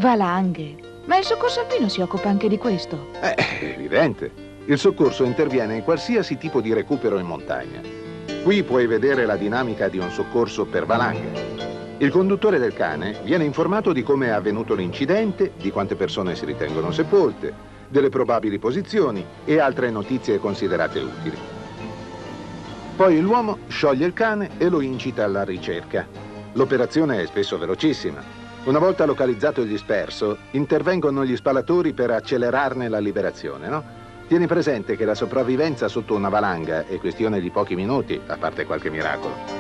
Valanghe. Ma il soccorso alpino si occupa anche di questo? È evidente. Il soccorso interviene in qualsiasi tipo di recupero in montagna. Qui puoi vedere la dinamica di un soccorso per valanghe. Il conduttore del cane viene informato di come è avvenuto l'incidente, di quante persone si ritengono sepolte, delle probabili posizioni e altre notizie considerate utili. Poi l'uomo scioglie il cane e lo incita alla ricerca. L'operazione è spesso velocissima. Una volta localizzato il disperso, intervengono gli spalatori per accelerarne la liberazione, no? Tieni presente che la sopravvivenza sotto una valanga è questione di pochi minuti, a parte qualche miracolo.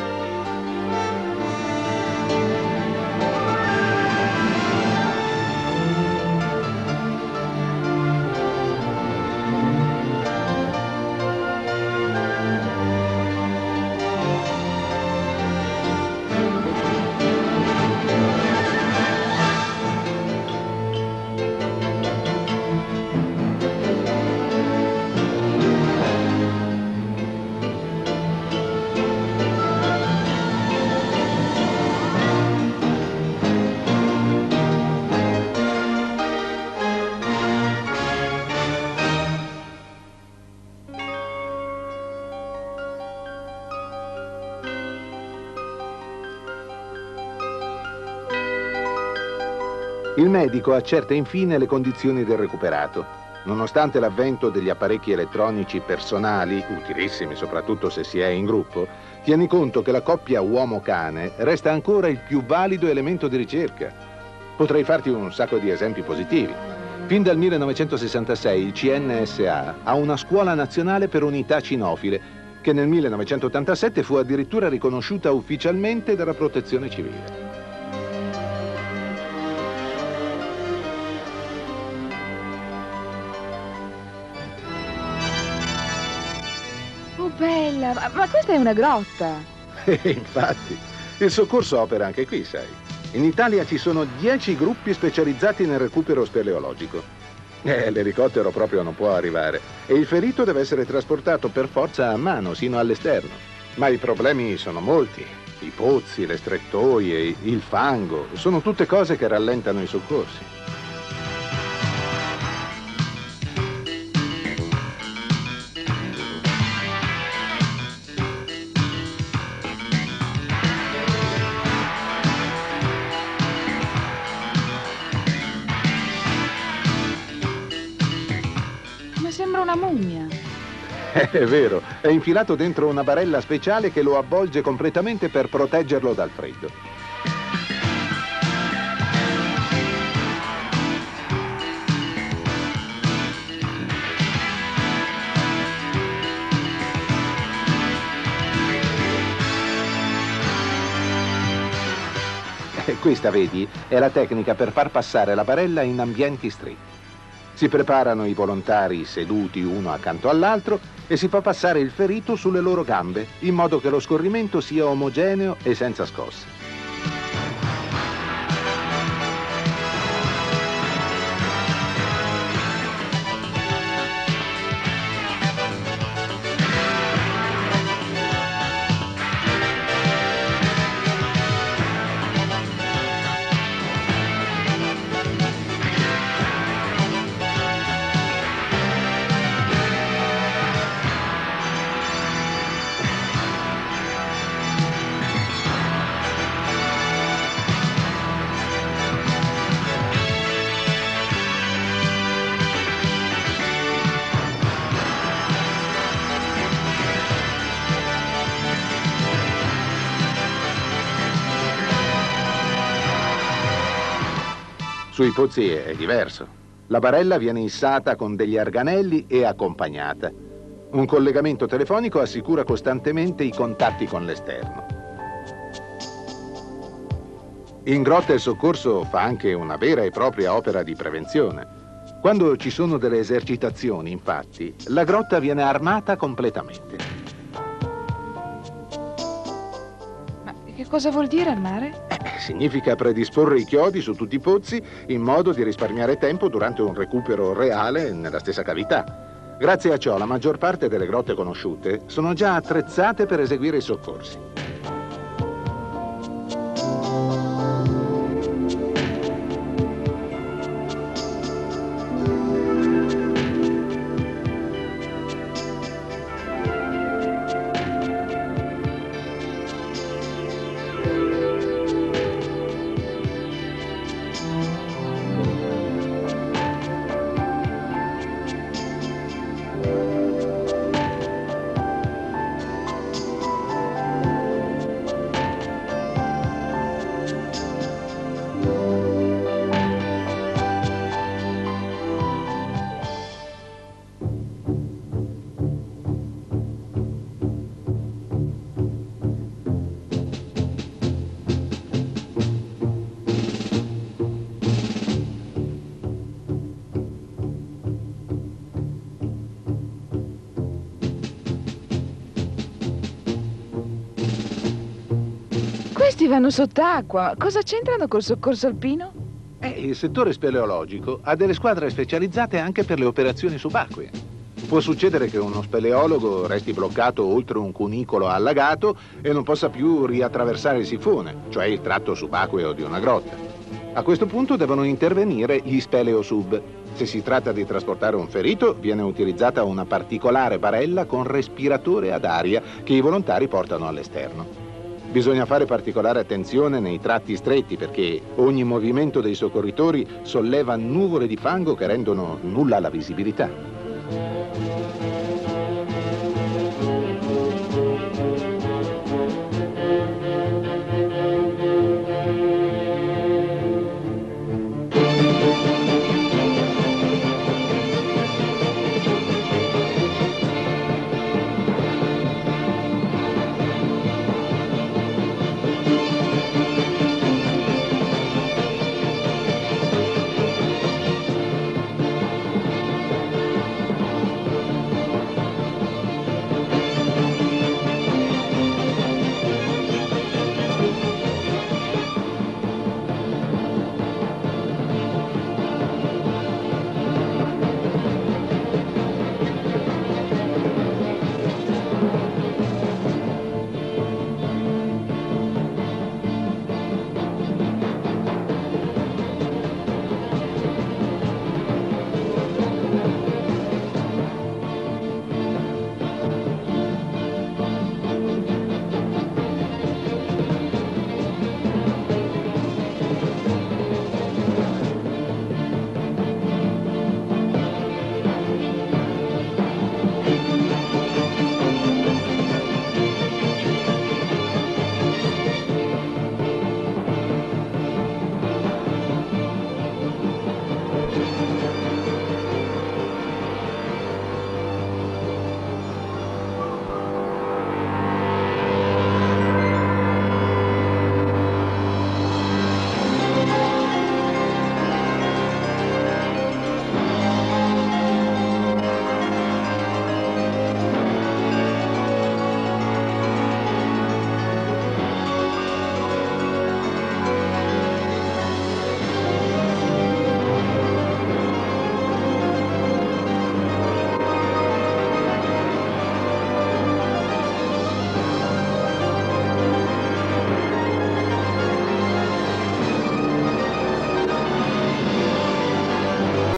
Il medico accerta infine le condizioni del recuperato. Nonostante l'avvento degli apparecchi elettronici personali, utilissimi soprattutto se si è in gruppo, tieni conto che la coppia uomo-cane resta ancora il più valido elemento di ricerca. Potrei farti un sacco di esempi positivi. Fin dal 1966 il CNSA ha una scuola nazionale per unità cinofile, che nel 1987 fu addirittura riconosciuta ufficialmente dalla Protezione Civile. Bella, ma questa è una grotta. Infatti, il soccorso opera anche qui, sai. In Italia ci sono 10 gruppi specializzati nel recupero speleologico. L'elicottero proprio non può arrivare e il ferito deve essere trasportato per forza a mano sino all'esterno. Ma i problemi sono molti. I pozzi, le strettoie, il fango, sono tutte cose che rallentano i soccorsi. Sembra una mummia. È vero, è infilato dentro una barella speciale che lo avvolge completamente per proteggerlo dal freddo. Questa, vedi, è la tecnica per far passare la barella in ambienti stretti. Si preparano i volontari seduti uno accanto all'altro e si fa passare il ferito sulle loro gambe, in modo che lo scorrimento sia omogeneo e senza scosse. Sui pozzi è diverso. La barella viene issata con degli arganelli e accompagnata. Un collegamento telefonico assicura costantemente i contatti con l'esterno. In grotta il soccorso fa anche una vera e propria opera di prevenzione. Quando ci sono delle esercitazioni, infatti, la grotta viene armata completamente. Che cosa vuol dire armare? Significa predisporre i chiodi su tutti i pozzi in modo di risparmiare tempo durante un recupero reale nella stessa cavità. Grazie a ciò la maggior parte delle grotte conosciute sono già attrezzate per eseguire i soccorsi. Molti vanno sott'acqua. Cosa c'entrano col soccorso alpino? Il settore speleologico ha delle squadre specializzate anche per le operazioni subacquee. Può succedere che uno speleologo resti bloccato oltre un cunicolo allagato e non possa più riattraversare il sifone, cioè il tratto subacqueo di una grotta. A questo punto devono intervenire gli speleosub. Se si tratta di trasportare un ferito, viene utilizzata una particolare barella con respiratore ad aria che i volontari portano all'esterno. Bisogna fare particolare attenzione nei tratti stretti perché ogni movimento dei soccorritori solleva nuvole di fango che rendono nulla la visibilità.